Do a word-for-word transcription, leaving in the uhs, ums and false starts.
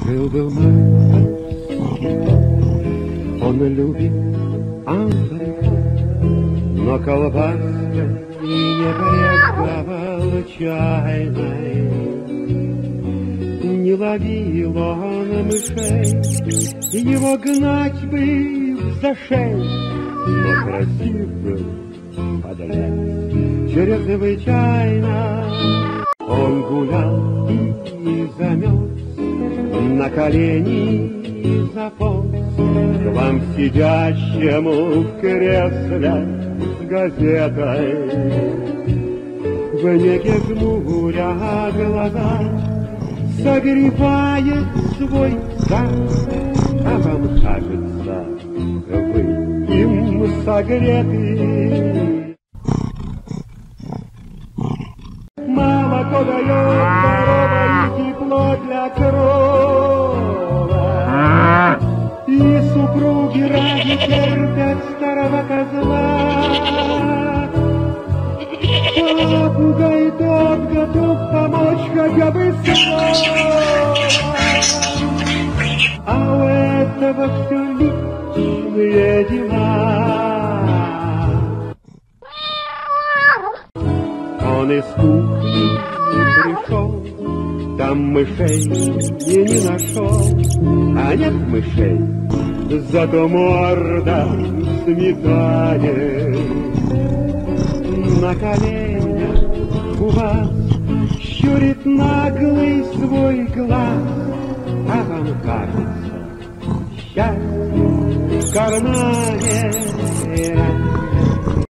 Жил-был мальчик, он любит Андрей, но колбаской не брезговал чайной. Не ловил он мышей, его гнать бы за шею, но красив был подлец чрезвычайно. Он гулял и замерз, на колени заполз к вам сидящему в кресле с газетой. В неге жмуря глаза согревает свой зад, а вам кажется, вы им согреты. Молоко дает здоровое тепло для крови, и супруги ради терпят старого козла. Попугай тот готов помочь хотя бы словом, а у этого все личные дела. Он из кухни пришел, там мышей и не нашел, а нет мышей, зато морда сметанет. На коленях у вас щурит наглый свой глаз, а вам кажется счастье в кармане.